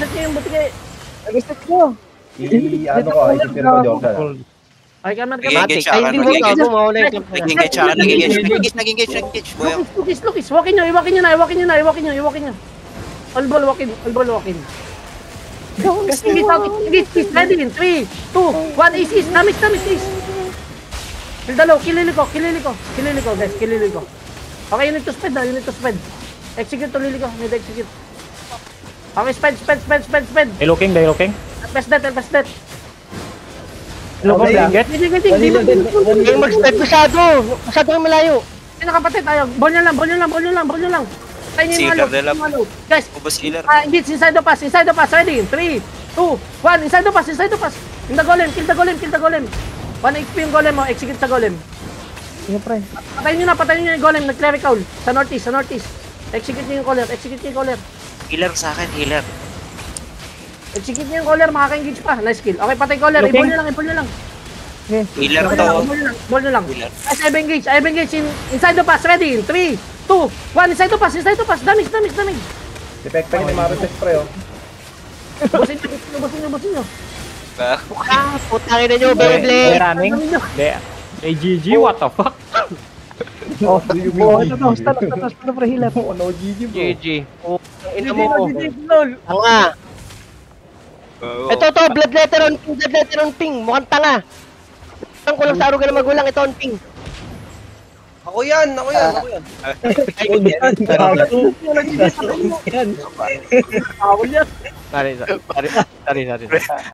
reset nyo yung butike. Reset mo. Ano ko, isipin ko Jordan. Ay, kaman. Nag-engage Ay, siya. hindi mo na mauna yung Nag-engage siya. Nag-engage. Boyo. Lukis. Walkin nyo na. Albal, walkin. Engage, ready in 3, 2, 1, is. Damage. Kilili ko, guys, Okay, you need to sped. Execute, need to execute. Okay, sped. They looking. Best death. Get. Yung mag-step masyado kang malayo. Kapatid, tayo. Ball nyo lang. Tayo nyo Sealer yung nila. malo. Guys, Ubus healer. engage inside the pass. Ready? 3, 2, 1. Inside the pass. In the golem. Kill the golem. 1 HP yung golem mo. Execute sa golem. Sige, pre. Patayin nyo yung golem. Nag-clerical. Sa northeast. Execute nyo yung collar. Healer sa akin, healer. Execute nyo yung collar. Makaka-engage pa. Nice kill. Okay, patay collar. I-ball nyo lang. Healer to. Ball nyo lang. Guys, I've engaged inside the pass. Ready? 3, 2, 1. Inside the pass. Damage. Depek ni Marites pre oh. Busin nyo. Putangin na nyo, Beyblade. Running. They GG, what the fuck? Ito, pre, healer. No GG bro. GG. Ina mo. Lol. Tanga. Ito, bloodletter on ping. Mukhang tanga. Ang kulang sa aruga ng magulang, ito on ping. Ako yan. Awal yan. Sorry.